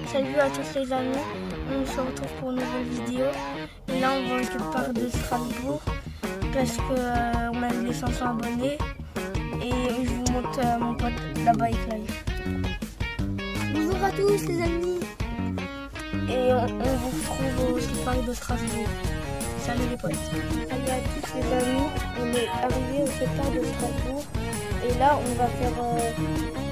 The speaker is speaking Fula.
Salut à tous les amis, on se retrouve pour une nouvelle vidéo. Et là on va au quelque de Strasbourg parce qu'on a eu les 500 abonnés. Et je vous montre mon pote là-bas avec live. Bonjour à tous les amis. Et on vous retrouve au skatepark de Strasbourg. Salut les potes. Salut à tous les amis, on est arrivé au skatepark de Strasbourg. Et là on va faire